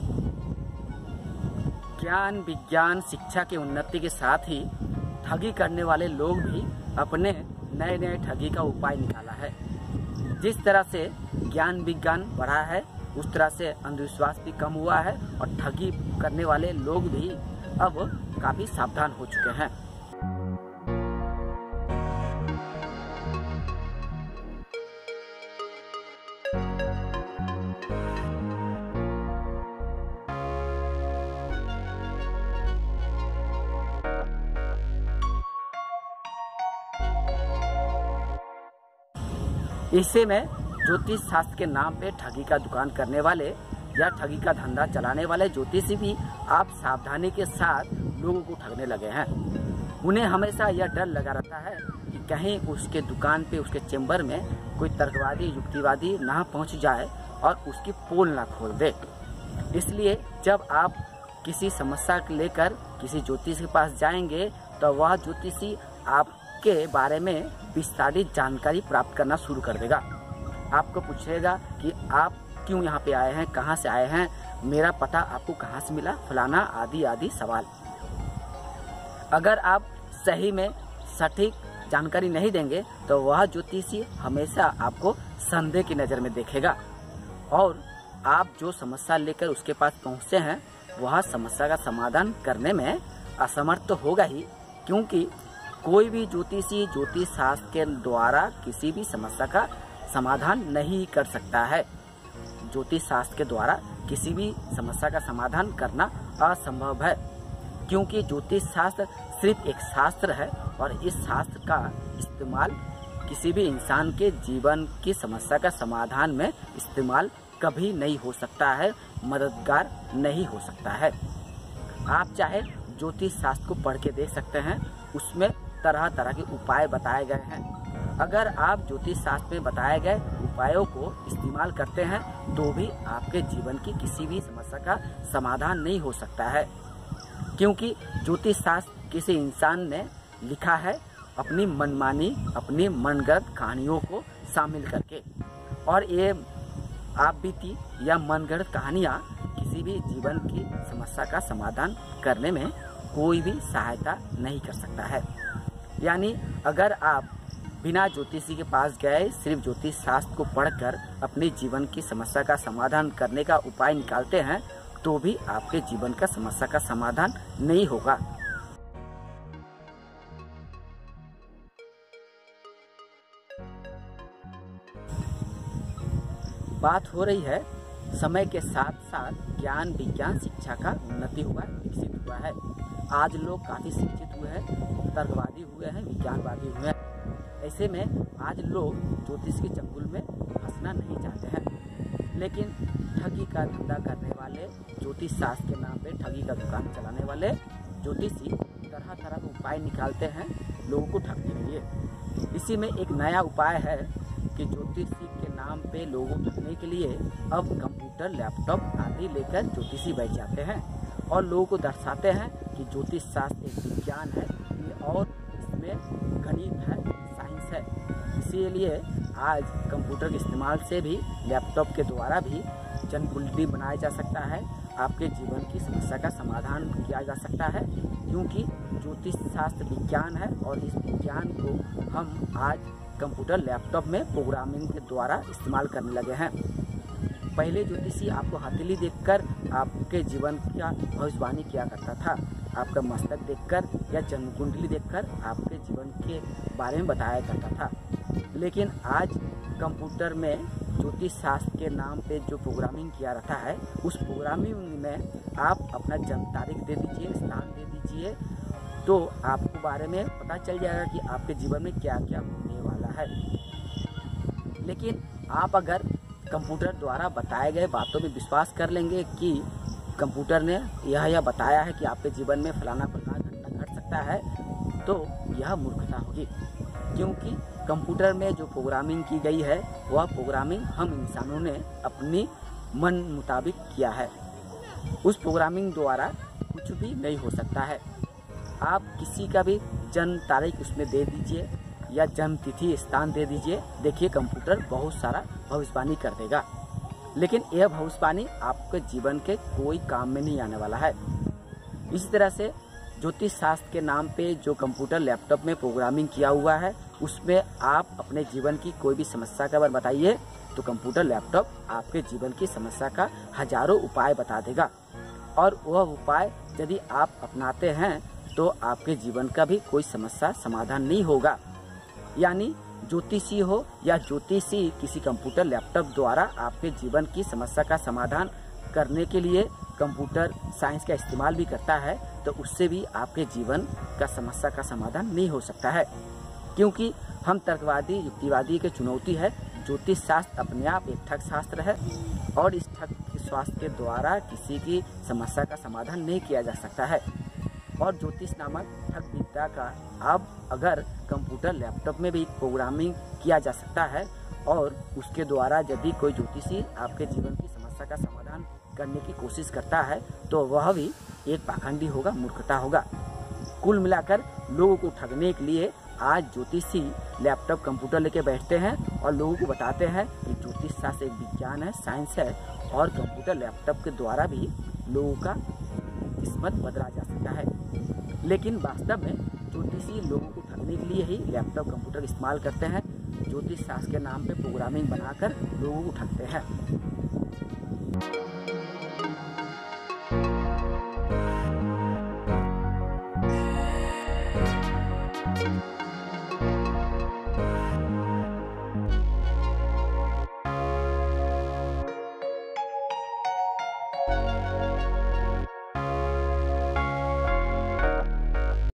ज्ञान विज्ञान शिक्षा की उन्नति के साथ ही ठगी करने वाले लोग भी अपने नए नए ठगी का उपाय निकाला है। जिस तरह से ज्ञान विज्ञान बढ़ा है उस तरह से अंधविश्वास भी कम हुआ है और ठगी करने वाले लोग भी अब काफी सावधान हो चुके हैं। इससे में ज्योतिष शास्त्र के नाम पे ठगी का दुकान करने वाले या ठगी का धंधा चलाने वाले ज्योतिषी भी आप सावधानी के साथ लोगों को ठगने लगे हैं। उन्हें हमेशा यह डर लगा रहता है कि कहीं उसके दुकान पे उसके चेंबर में कोई तर्कवादी युक्तिवादी ना पहुंच जाए और उसकी पोल ना खोल दे। इसलिए जब आप किसी समस्या को लेकर किसी ज्योतिषी के पास जाएंगे तो वह ज्योतिषी आपके बारे में विस्तारित जानकारी प्राप्त करना शुरू कर देगा। आपको पूछेगा कि आप क्यों यहाँ पे आए हैं, कहाँ से आए हैं, मेरा पता आपको कहाँ से मिला, फलाना आदि आदि सवाल। अगर आप सही में सटीक जानकारी नहीं देंगे तो वह ज्योतिषी हमेशा आपको संदेह की नज़र में देखेगा और आप जो समस्या लेकर उसके पास पहुँचते हैं वह समस्या का समाधान करने में असमर्थ तो होगा ही, क्योंकि कोई भी ज्योतिषी ज्योतिष शास्त्र के द्वारा किसी भी समस्या का समाधान नहीं कर सकता है। ज्योतिष शास्त्र के द्वारा किसी भी समस्या का समाधान करना असंभव है, क्योंकि ज्योतिष शास्त्र सिर्फ एक शास्त्र है और इस शास्त्र का इस्तेमाल किसी भी इंसान के जीवन की समस्या का समाधान में इस्तेमाल कभी नहीं हो सकता है, मददगार नहीं हो सकता है। आप चाहे ज्योतिष शास्त्र को पढ़ के देख सकते हैं, उसमें तरह तरह के उपाय बताए गए हैं। अगर आप ज्योतिष शास्त्र में बताए गए उपायों को इस्तेमाल करते हैं तो भी आपके जीवन की किसी भी समस्या का समाधान नहीं हो सकता है, क्योंकि ज्योतिष शास्त्र किसी इंसान ने लिखा है अपनी मनमानी अपनी मनगढ़ंत कहानियों को शामिल करके, और ये आप बीती या मनगढ़ंत कहानियाँ किसी भी जीवन की समस्या का समाधान करने में कोई भी सहायता नहीं कर सकता है। यानी अगर आप बिना ज्योतिषी के पास गए सिर्फ ज्योतिष शास्त्र को पढ़कर अपने जीवन की समस्या का समाधान करने का उपाय निकालते हैं तो भी आपके जीवन का समस्या का समाधान नहीं होगा। बात हो रही है समय के साथ साथ ज्ञान विज्ञान शिक्षा का उन्नति हुआ विकसित हुआ है। आज लोग काफी शिक्षित हुए हैं, तर्कवादी हुए हैं, विज्ञानवादी हुए हैं। ऐसे में आज लोग ज्योतिष के चंगुल में फंसना नहीं चाहते हैं, लेकिन ठगी का धंधा करने वाले ज्योतिष शास्त्र के नाम पे ठगी का दुकान चलाने वाले ज्योतिषी तरह तरह के उपाय निकालते हैं लोगों को ठगने के लिए। इसी में एक नया उपाय है कि ज्योतिषी के नाम पे लोगों को ठगने के लिए अब कंप्यूटर लैपटॉप आदि लेकर ज्योतिषी बैठ जाते हैं और लोगों को दर्शाते हैं कि ज्योतिष शास्त्र एक विज्ञान है और इसमें गणित है, साइंस है। इसीलिए आज कंप्यूटर के इस्तेमाल से भी लैपटॉप के द्वारा भी जन्म कुंडली बनाया जा सकता है, आपके जीवन की समस्या का समाधान किया जा सकता है, क्योंकि ज्योतिष शास्त्र विज्ञान है और इस विज्ञान को हम आज कंप्यूटर लैपटॉप में प्रोग्रामिंग के द्वारा इस्तेमाल करने लगे हैं। पहले ज्योतिषी आपको हथेली देखकर आपके जीवन का भविष्यवाणी किया करता था, आपका मस्तक देखकर या जन्म कुंडली देखकर आपके जीवन के बारे में बताया करता था। लेकिन आज कंप्यूटर में ज्योतिष शास्त्र के नाम पे जो प्रोग्रामिंग किया रहता है उस प्रोग्रामिंग में आप अपना जन्म तारीख दे दीजिए, स्थान दे दीजिए, तो आपको बारे में पता चल जाएगा कि आपके जीवन में क्या क्या होने वाला है। लेकिन आप अगर कंप्यूटर द्वारा बताए गए बातों में विश्वास कर लेंगे कि कंप्यूटर ने यह बताया है कि आपके जीवन में फलाना घटना घट सकता है, तो यह मूर्खता होगी, क्योंकि कंप्यूटर में जो प्रोग्रामिंग की गई है वह प्रोग्रामिंग हम इंसानों ने अपनी मन मुताबिक किया है। उस प्रोग्रामिंग द्वारा कुछ भी नहीं हो सकता है। आप किसी का भी जन्म तारीख उसमें दे दीजिए या जन्म तिथि स्थान दे दीजिए, देखिए कंप्यूटर बहुत सारा भविष्यवाणी कर देगा। लेकिन यह भविष्यवाणी आपके जीवन के कोई काम में नहीं आने वाला है। इसी तरह से ज्योतिष शास्त्र के नाम पे जो कंप्यूटर लैपटॉप में प्रोग्रामिंग किया हुआ है, उसमें आप अपने जीवन की कोई भी समस्या का बारे बताइए तो कंप्यूटर लैपटॉप आपके जीवन की समस्या का हजारों उपाय बता देगा। और वह उपाय यदि आप अपनाते हैं तो आपके जीवन का भी कोई समस्या समाधान नहीं होगा। यानी ज्योतिषी हो या ज्योतिषी किसी कंप्यूटर लैपटॉप द्वारा आपके जीवन की समस्या का समाधान करने के लिए कंप्यूटर साइंस का इस्तेमाल भी करता है, तो उससे भी आपके जीवन का समस्या का समाधान नहीं हो सकता है। क्योंकि हम तर्कवादी युक्तिवादी के चुनौती है, ज्योतिष शास्त्र अपने आप एक ठग शास्त्र है और इस ठग शास्त्र के द्वारा किसी की समस्या का समाधान नहीं किया जा सकता है। और ज्योतिष नामक ठग विद्या का अब अगर कंप्यूटर लैपटॉप में भी प्रोग्रामिंग किया जा सकता है और उसके द्वारा यदि कोई ज्योतिषी आपके जीवन की समस्या का समाधान करने की कोशिश करता है तो वह भी एक पाखंडी होगा, मूर्खता होगा। कुल मिलाकर लोगों को ठगने के लिए आज ज्योतिषी लैपटॉप कंप्यूटर लेके बैठते हैं और लोगों को बताते हैं कि ज्योतिष शास्त्र एक विज्ञान है, साइंस है और कंप्यूटर लैपटॉप के द्वारा भी लोगों का किस्मत बदला जा सकता है। लेकिन वास्तव में ज्योतिषी लोगों को ठगने के लिए ही लैपटॉप कंप्यूटर इस्तेमाल करते हैं, ज्योतिष शास्त्र के नाम पे प्रोग्रामिंग बनाकर लोगों को ठगते हैं।